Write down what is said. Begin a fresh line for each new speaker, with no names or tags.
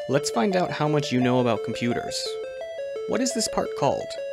Let's find out how much you know about computers. What is this part called?